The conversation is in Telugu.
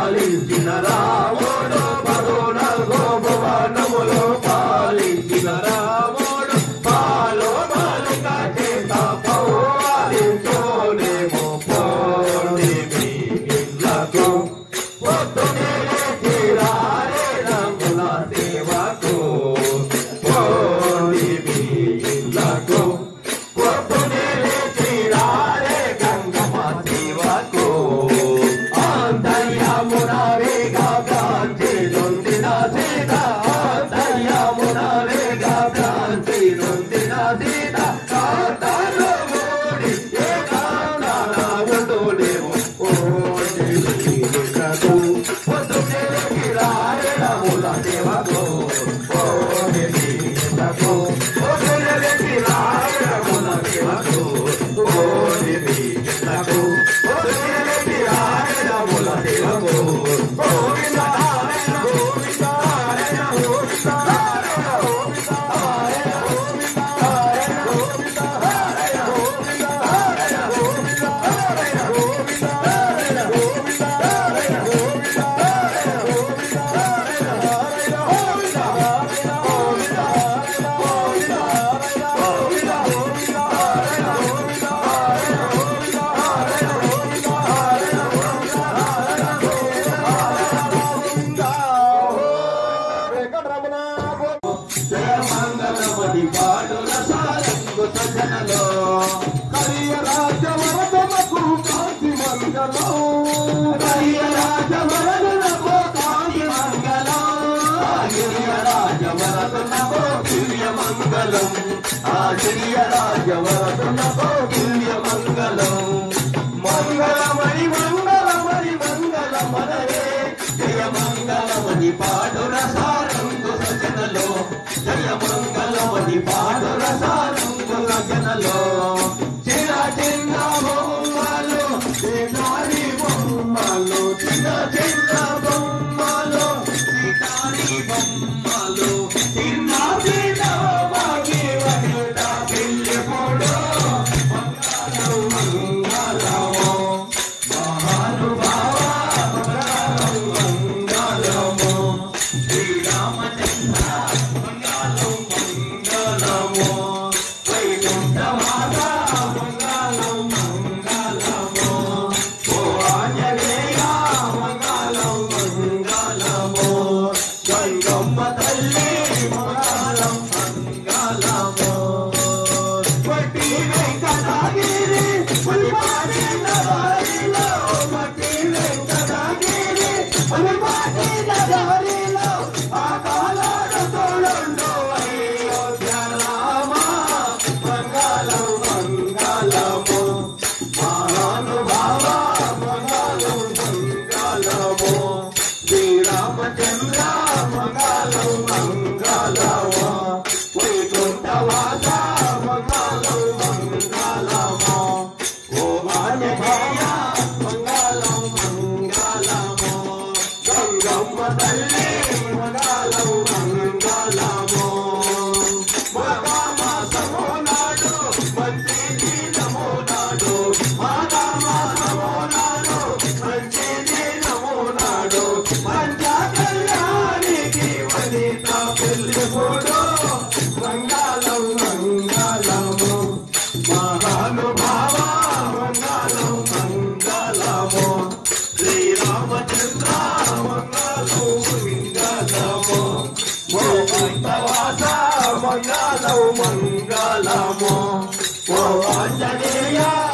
పాలించిన రాముడు పదునాలుగో భువనములు పాలించిన రాముడు పాలు బాలిక చేత పౌవాలించోనేమో పోని మీ ఇళ్ళకు పొద్దునే తీరారే రంగుల సేవకు పోని మీ ఇళ్ళకు పొద్దునే తీరారే గంగమ్మ సేవకు ఆంతర్యమునరేగా భ్రాంతి నొందిన సీత ఆంతర్యమునరేగా భ్రాంతి నొందిన సీత కాంతలో మూడి ఏకాంతనాగుండులేమో ఓడి ఇళ్ళకు పొద్దునే తీరారే రంగుల సేవకు పోని మీ ఇళ్ళకు పొద్దునే తీరారే రంగుల సేవకు పోని మీ ఇళ్ళకు పొద్దునే తీరారే రంగుల సేవకు గోవింద హరే గోవింద హరే గోవింద హరే గోవింద హరే గోవింద హరే గోవింద హరే గోవింద హరే గోవింద హరే గోవింద హరే గోవింద హరే గోవింద హరే గోవింద జయమంగళమది పాడుల సారంగు సజనలో కరియ రాజవరదనకు కాంతి మంగళం కరియ రాజవరదనకు కాంతి మంగళం ఆగిరియ రాజవరదనకు దివ్య మంగళం ఆగిరియ రాజవరదనకు దివ్య మంగళం మంగళమణి మంగళమణి మంగళమనరే జయ మంగళమణి పాడుల సారంగు సజనలో జయ మంగళమణి పాడుల సారంగు సజనలో చిన్న చిన్న బొమ్మలు చిన్నారి బొమ్మలు చిన్న చిన్న బొమ్మలు చిన్నారి బొమ్మలు చిన్న చిన్న బాగి వనిత పిల్లెపోడు మంగళం మంగళము మహానుభావ మంగళం మంగళము శ్రీరామచంద్ర మంగళం మంగళము వైకుంఠమాత మంగళం మంగళము ఓ ఆంజనేయ మంగళం మంగళము గంగమ్మ తల్లి మంగళం మంగళము వడ్డీ వెంకటగిరి పులిపాటి నగరిలో వడ్డీ వెంకటగిరి పులిపాటి నగరిలో ఆకాలాడు తోడుండు అయోధ్య రామ మంగళం మంగళము మహానుభావ మంగళం మంగళము శ్రీరామచంద్ర మంగళం మంగళము వైకుంఠవాస మంగళం మంగళము ఓ ఆంజనేయ మంగళం మంగళము గంగమ్మ తల్లి మంగళం మంగళము మాఘమాసము నాడు మంచి దినము నాడు మాఘమాసము నాడు మంచి దినము నాడు పంచ కళ్యాణికి వనిత పెళ్ళిపోడు మంగళం మంగళము మహానుభావ మంగళం మంగళము శ్రీరామచంద్ర మంగళం మంగళము ఓ వైకుంఠవాస మంగళం మంగళము ఓ ఆంజనేయ